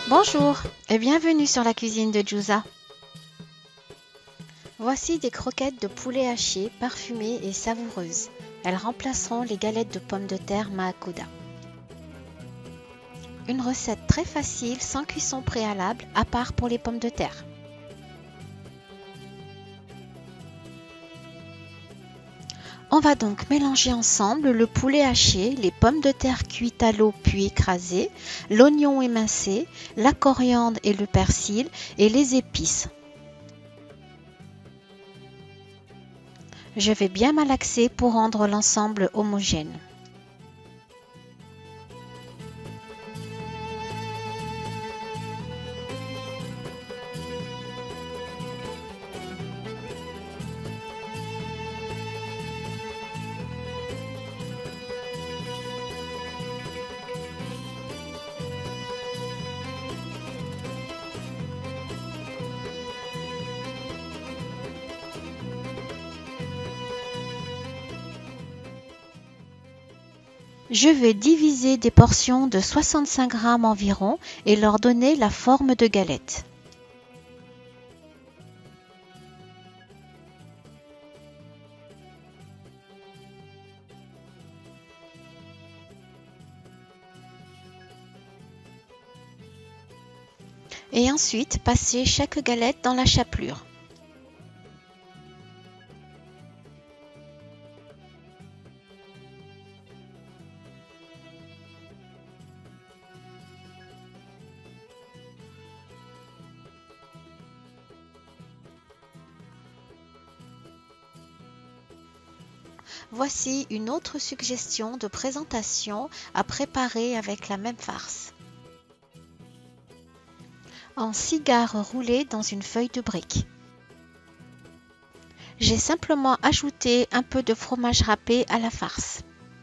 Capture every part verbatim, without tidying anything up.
Bonjour et bienvenue sur la cuisine de Jusa. Voici des croquettes de poulet haché, parfumées et savoureuses. Elles remplaceront les galettes de pommes de terre Maakuda. Une recette très facile, sans cuisson préalable, à part pour les pommes de terre. On va donc mélanger ensemble le poulet haché, les pommes de terre cuites à l'eau puis écrasées, l'oignon émincé, la coriandre et le persil et les épices. Je vais bien malaxer pour rendre l'ensemble homogène. Je vais diviser des portions de soixante-cinq grammes environ et leur donner la forme de galette. Et ensuite, passer chaque galette dans la chapelure. Voici une autre suggestion de présentation à préparer avec la même farce. En cigare roulé dans une feuille de brique. J'ai simplement ajouté un peu de fromage râpé à la farce.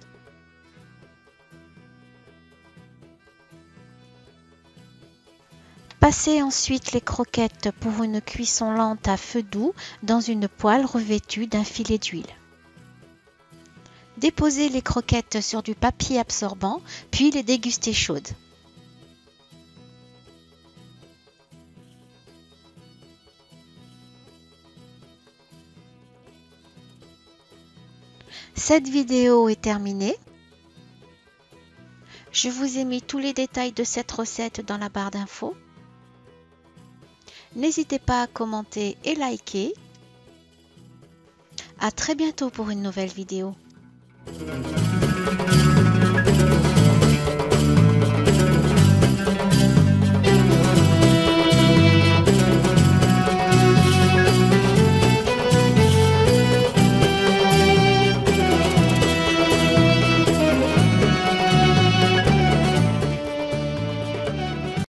Passez ensuite les croquettes pour une cuisson lente à feu doux dans une poêle revêtue d'un filet d'huile. Déposez les croquettes sur du papier absorbant, puis les déguster chaudes. Cette vidéo est terminée. Je vous ai mis tous les détails de cette recette dans la barre d'infos. N'hésitez pas à commenter et liker. À très bientôt pour une nouvelle vidéo. Thank you.